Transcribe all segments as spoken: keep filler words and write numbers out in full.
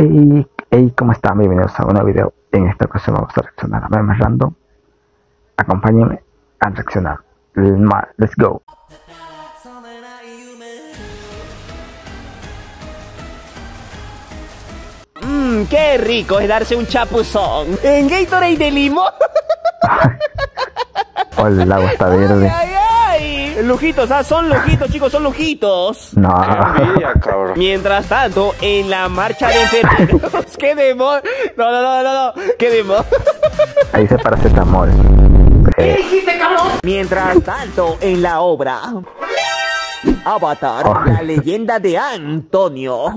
Hey, hey, ¿cómo están? Bienvenidos a un nuevo video. En esta ocasión vamos a reaccionar a memes random. Acompáñenme a reaccionar. Let's go. Mmm, qué rico es darse un chapuzón en Gatorade de limón. Oh, el agua está verde. Ay, ay, ay. Lujitos, ah, son lujitos, chicos, son lujitos. No. Envidia, cabrón. Mientras tanto, en la marcha de enfermeros, qué demonio. No, no, no, no, no, qué demonio. Ahí dice paracetamol. ¿Qué dijiste, cabrón? Mientras tanto, en la obra Avatar, Oh. la leyenda de Antonio.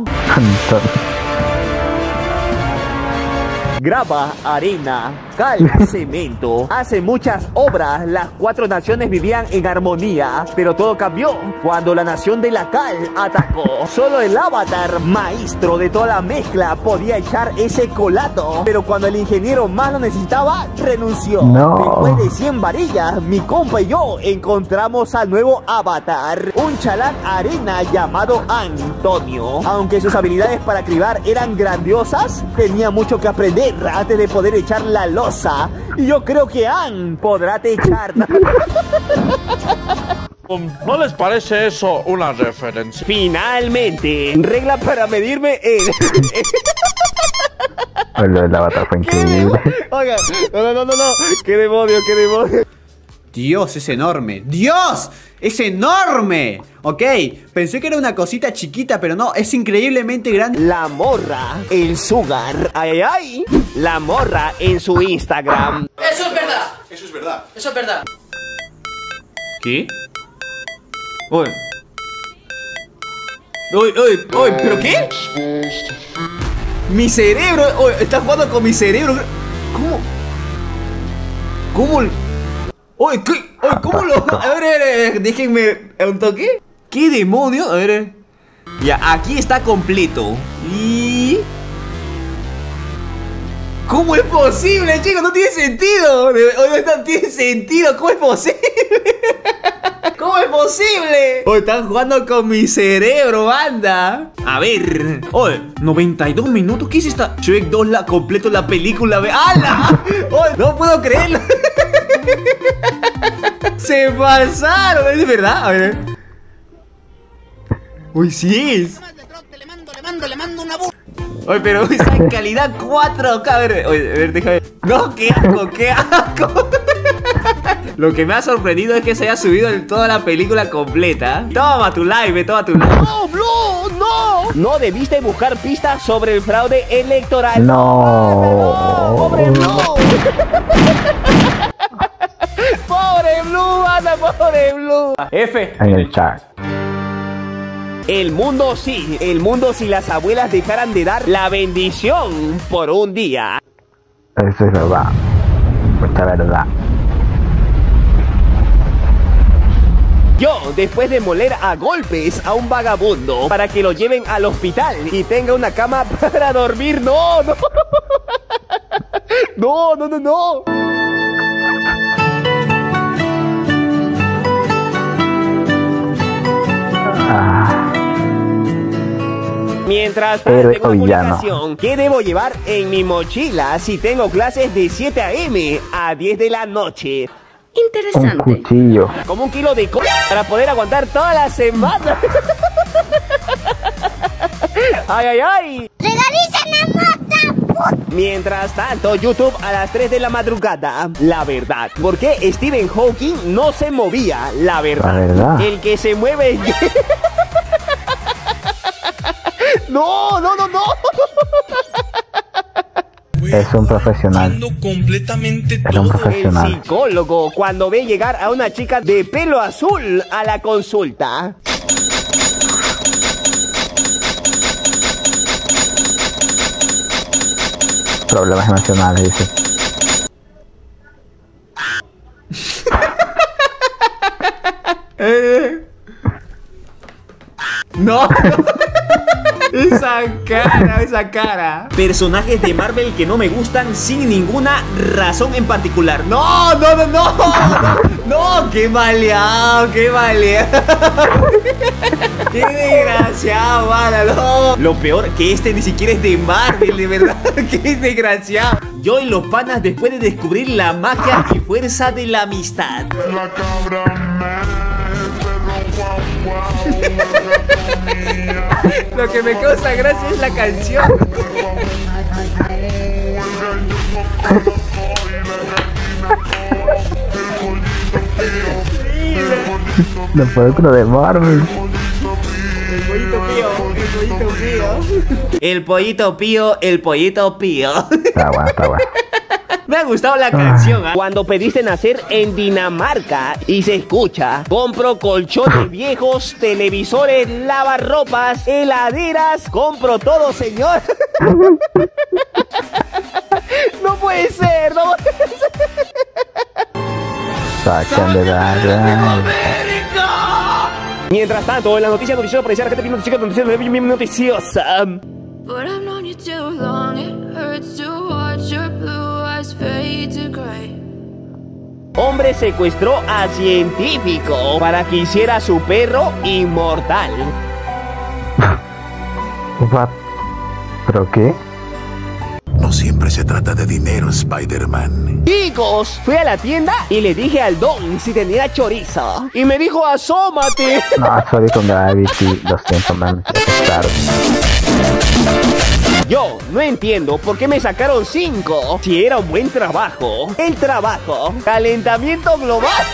Grava, arena, cal, cemento. Hace muchas obras, las cuatro naciones vivían en armonía, pero todo cambió cuando la nación de la cal atacó. Solo el avatar, maestro de toda la mezcla, podía echar ese colato, pero cuando el ingeniero más lo necesitaba, renunció. No. Después de cien varillas, mi compa y yo encontramos al nuevo avatar, un chalán arena llamado Antonio. Aunque sus habilidades para cribar eran grandiosas, tenía mucho que aprender antes de poder echar la losa. Y yo creo que An podrá techar. ¿No les parece eso una referencia? Finalmente, regla para medirme en... Lo del avatar fue increíble. Oigan, no, no, no, no, no. Qué demonio, qué demonio. Dios, es enorme. ¡Dios! ¡Es enorme! Ok, pensé que era una cosita chiquita, pero no, es increíblemente grande. La morra, el sugar, ay, ay, ay. La morra en su Instagram. Eso es verdad. Eso es verdad. Eso es verdad. ¿Qué? Uy. Uy, uy, uy, ¿pero qué? Mi cerebro, uy, estás jugando con mi cerebro. ¿Cómo? ¿Cómo? Uy, ¿qué? Uy, ¿cómo lo...? A ver, a ver, a ver, déjenme un toque. ¿Qué demonio? A ver. Ya, aquí está completo. Y... ¿cómo es posible, chicos? No tiene sentido. No tiene sentido. ¿Cómo es posible? ¿Cómo es posible? Oh, están jugando con mi cerebro, banda. A ver. Oh, noventa y dos minutos. ¿Qué es esta? Shrek dos, la completo la película. ¡Hala! Oh, no puedo creerlo. Se pasaron. ¿Es verdad? A ver. Uy, sí es. Le mando, le mando, le mando una bu... Oye, pero esa en calidad cuatro K. A ver, oye, a ver, déjame. No, qué asco, qué asco. Lo que me ha sorprendido es que se haya subido en toda la película completa. Toma tu live, toma tu live. ¡No, no, no! No debiste buscar pistas sobre el fraude electoral. No. ¡Pobre Blue! ¡Pobre Blue, anda, pobre Blue! F. En el chat. El mundo sí, el mundo si las abuelas dejaran de dar la bendición por un día. Eso es verdad. Mucha verdad. Yo, después de moler a golpes a un vagabundo para que lo lleven al hospital y tenga una cama para dormir, no, no. No, no, no, no. Ah. Mientras Héroe tengo o villano. publicación, ¿qué debo llevar en mi mochila si tengo clases de siete a eme a diez de la noche? Un Interesante. cuchillo. Como un kilo de co para poder aguantar toda la semana. ¡Ay, ay, ay! ¡Regalicen la mota! Mientras tanto, YouTube a las tres de la madrugada. La verdad, ¿por qué Stephen Hawking no se movía? La verdad. La verdad. El que se mueve... ¡No, no, no, no! Es un profesional. completamente Era un El profesional. psicólogo cuando ve llegar a una chica de pelo azul a la consulta. Problemas emocionales, dice. Eh. No. Esa cara, esa cara. Personajes de Marvel que no me gustan sin ninguna razón en particular. No, no, no, no. No, no, qué maleado, qué maleado. Qué desgraciado, mano, no. Lo peor que este ni siquiera es de Marvel, de verdad. Qué desgraciado. Yo y los panas después de descubrir la magia y fuerza de la amistad. La cabra me, Lo que me causa gracia es la canción. No puedo con lo de Marvel. El pollito pío, el pollito pío. El pollito pío, el pollito pío. Está bueno, está bueno. Me ha gustado la canción, ¿eh? Cuando pediste nacer en Dinamarca y se escucha: compro colchones viejos, televisores, lavarropas, heladeras, compro todo, señor. No puede ser, no puede ser. Sacan de la... Mientras tanto, en la noticia noticiosa aparecía la gente noticiosa noticiosa noticiosa. But I've known you too long, it hurts to watch your blue eyes fade to gray. Hombre secuestró a científico para que hiciera su perro inmortal. What? ¿Pero qué? No siempre se trata de dinero, Spider-Man. Chicos, fui a la tienda y le dije al don si tenía chorizo. Y me dijo: asómate. No, sorry con Gravity, lo siento, man. Claro. Yo no entiendo por qué me sacaron cinco. Si era un buen trabajo. El trabajo. Calentamiento global.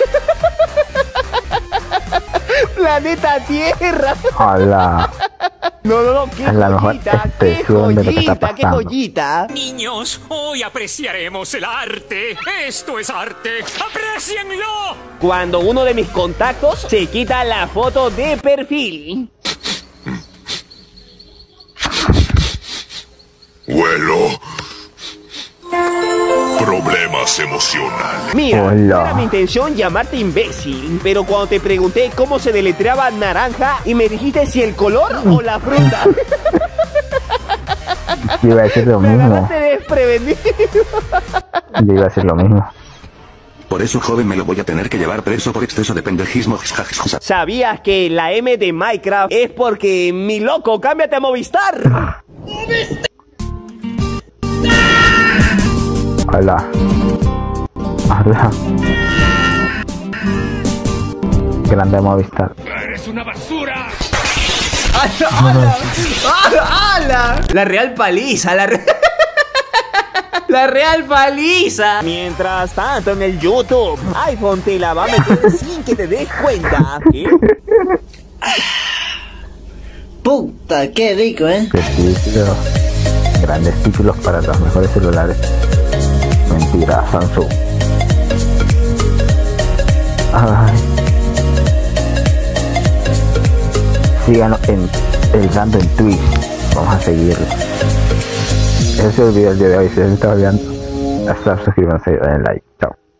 Planeta Tierra. Hola. No, no, no, qué Es la mejor joyita, qué expresión de lo que está joyita, qué pasando. joyita. Niños, hoy apreciaremos el arte. Esto es arte. ¡Aprecienlo! Cuando uno de mis contactos se quita la foto de perfil. Huelo. Problemas emocionales. Mira, Hola. era mi intención llamarte imbécil, pero cuando te pregunté cómo se deletreaba naranja y me dijiste si el color o la fruta. Yo iba a decir lo Me mismo. agarraste desprevenido. Yo iba a decir lo mismo. Por eso, joven, me lo voy a tener que llevar preso por exceso de pendejismo. ¿Sabías que la M de Minecraft es porque mi loco, cámbiate a Movistar? Hola. Hola. Grande Movistar. ¡Eres una basura! ¡Hala! ¡Hala! ¡Hala! La real paliza, la real... La real paliza. Mientras tanto en el YouTube, iPhone te la va a meter sin que te des cuenta. ¿Qué? Puta, qué rico, ¿eh? Qué título. Grandes títulos para los mejores celulares. Mentira, Samsung. Ay. Síganos en el Rando en Twitch. Vamos a seguirlo. Ese es el video del día de hoy. Si les está olvidando, hasta suscríbanse y den like. Chao.